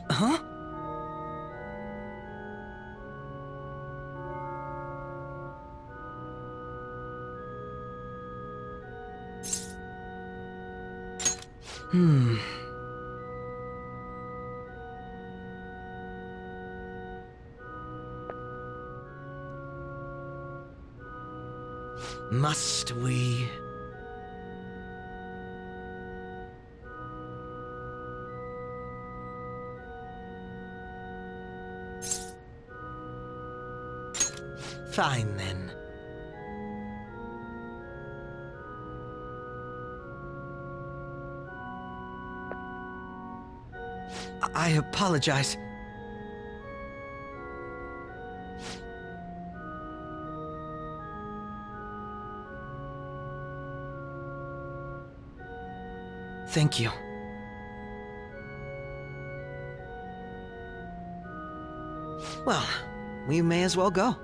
Huh? Must we? Fine then. I apologize. Thank you. Well, we may as well go.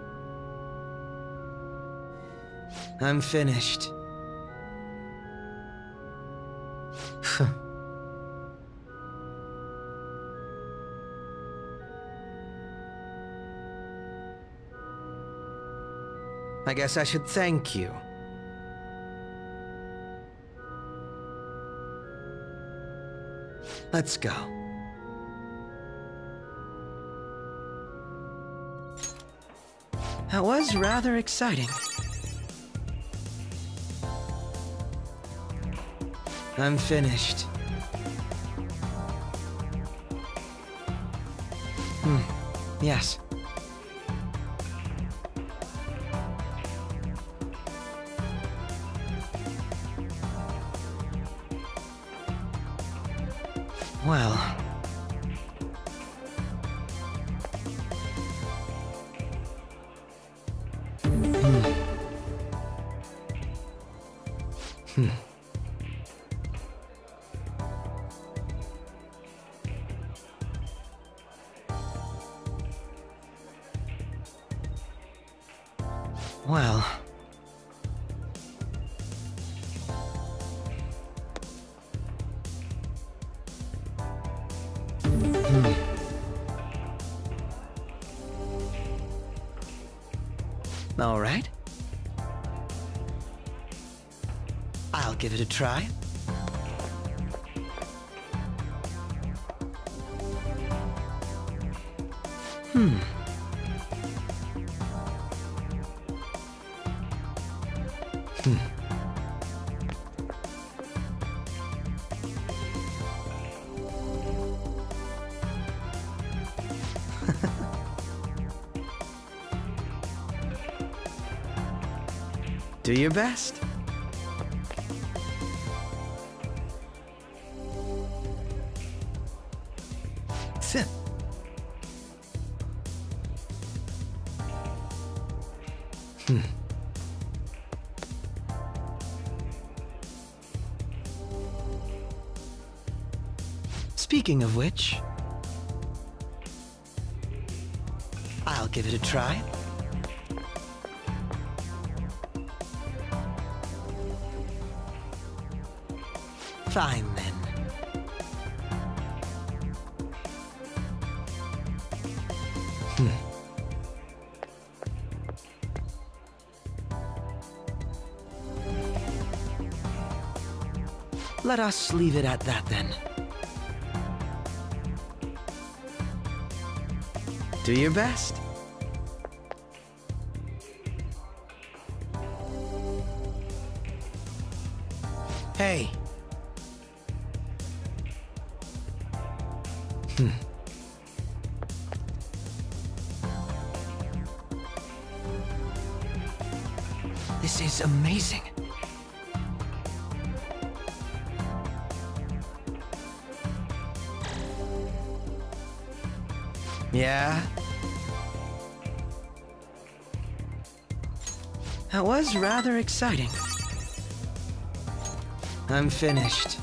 I'm finished. I guess I should thank you. Let's go. That was rather exciting. I'm finished. Yes. Well... Well... All right. I'll give it a try. Do your best. Sit. Speaking of which, I'll give it a try. Fine, then. Let us leave it at that, then. Do your best. Hey. This is amazing. Yeah? That was rather exciting. I'm finished.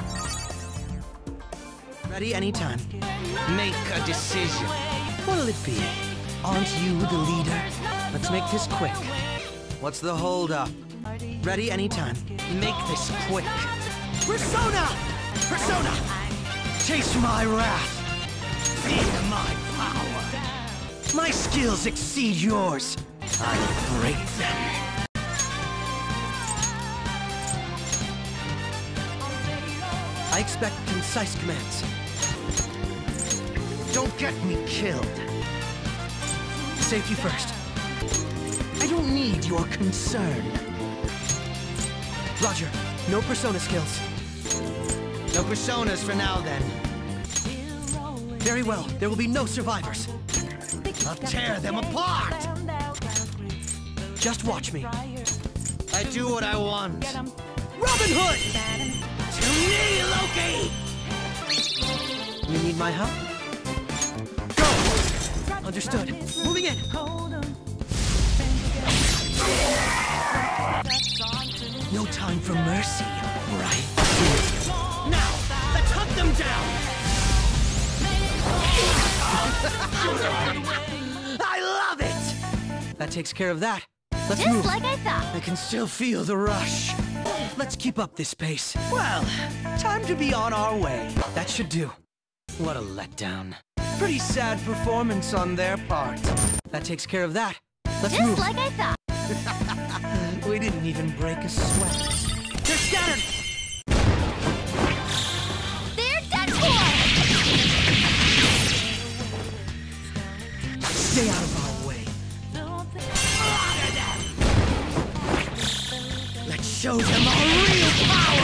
Ready anytime. Make a decision. What'll it be? Aren't you the leader? Let's make this quick. What's the hold-up? Ready anytime. Make this quick. Persona! Persona! Taste my wrath! Feel my power. My skills exceed yours. I'll break them. I expect concise commands. Don't get me killed. Safety first. I don't need your concern. Roger, no persona skills. No personas for now, then. Very well, there will be no survivors. I'll tear them apart! Just watch me. I do what I want. Robin Hood! To me, Loki! You need my help? Go! Understood. Moving in. No time for mercy, right? Now, let's hunt them down! I love it! That takes care of that. Let's move. Just like I thought. I can still feel the rush. Let's keep up this pace. Well, time to be on our way. That should do. What a letdown. Pretty sad performance on their part. That takes care of that. Let's move. Just like I thought. We didn't even break a sweat. They're scattered! They're done for! Stay out of our way. Let's show them our real power!